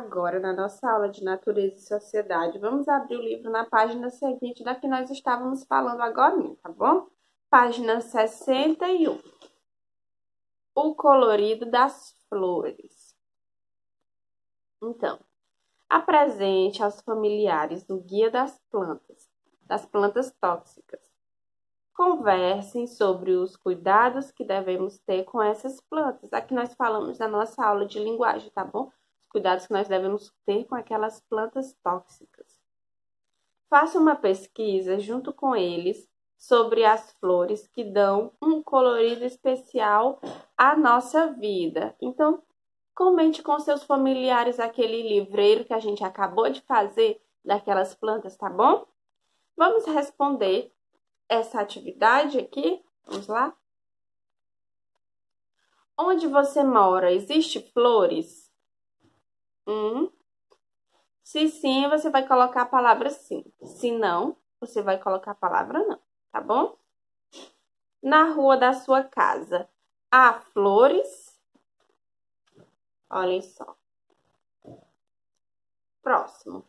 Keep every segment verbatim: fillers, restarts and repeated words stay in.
agora na nossa aula de Natureza e Sociedade. Vamos abrir o livro na página seguinte da que nós estávamos falando agora, tá bom? Página sessenta e um. O colorido das flores. Então, apresente aos familiares o guia das plantas, das plantas tóxicas. Conversem sobre os cuidados que devemos ter com essas plantas. Aqui nós falamos na nossa aula de linguagem, tá bom? Os cuidados que nós devemos ter com aquelas plantas tóxicas. Faça uma pesquisa junto com eles sobre as flores que dão um colorido especial à nossa vida. Então, comente com seus familiares aquele livreiro que a gente acabou de fazer daquelas plantas, tá bom? Vamos responder essa atividade aqui. Vamos lá? Onde você mora, existe flores? Hum. Se sim, você vai colocar a palavra sim. Se não, você vai colocar a palavra não, tá bom? Na rua da sua casa, há flores? Olhem só. Próximo.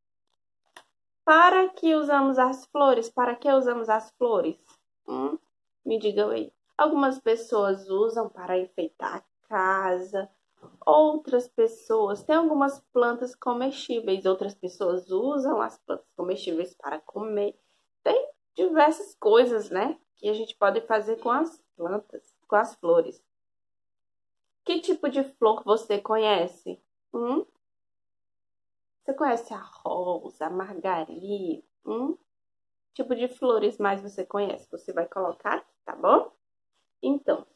Para que usamos as flores? Para que usamos as flores? Hum, me digam aí. Algumas pessoas usam para enfeitar a casa. Outras pessoas... Tem algumas plantas comestíveis. Outras pessoas usam as plantas comestíveis para comer. Tem diversas coisas, né? Que a gente pode fazer com as plantas, com as flores. Que tipo de flor você conhece? Hum? Você conhece a rosa, a margarida? Hum? Que tipo de flores mais você conhece? Você vai colocar aqui, tá bom? Então,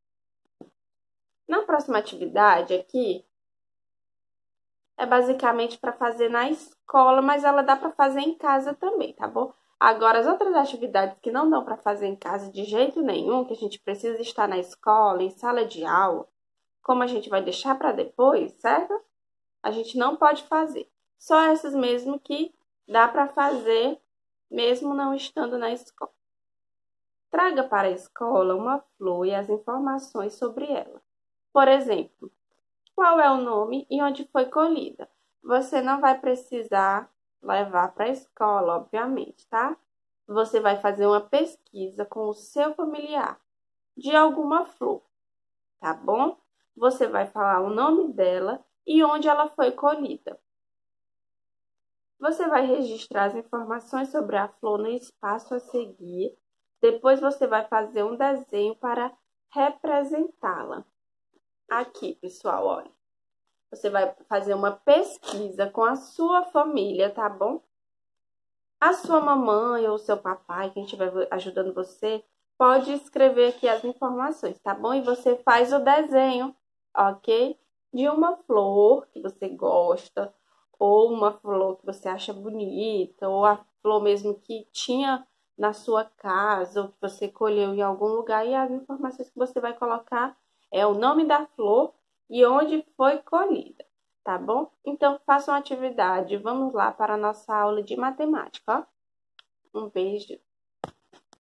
na próxima atividade aqui, é basicamente para fazer na escola, mas ela dá para fazer em casa também, tá bom? Agora, as outras atividades que não dão para fazer em casa de jeito nenhum, que a gente precisa estar na escola, em sala de aula, como a gente vai deixar para depois, certo? A gente não pode fazer. Só essas mesmo que dá para fazer, mesmo não estando na escola. Traga para a escola uma flor e as informações sobre ela. Por exemplo, qual é o nome e onde foi colhida? Você não vai precisar levar para a escola, obviamente, tá? Você vai fazer uma pesquisa com o seu familiar de alguma flor, tá bom? Você vai falar o nome dela e onde ela foi colhida. Você vai registrar as informações sobre a flor no espaço a seguir. Depois você vai fazer um desenho para representá-la. Aqui, pessoal, olha. Você vai fazer uma pesquisa com a sua família, tá bom? A sua mamãe ou o seu papai, quem estiver ajudando você, pode escrever aqui as informações, tá bom? E você faz o desenho, ok? De uma flor que você gosta, ou uma flor que você acha bonita, ou a flor mesmo que tinha na sua casa, ou que você colheu em algum lugar, e as informações que você vai colocar é o nome da flor e onde foi colhida, tá bom? Então, faça uma atividade. Vamos lá para a nossa aula de matemática, ó. Um beijo.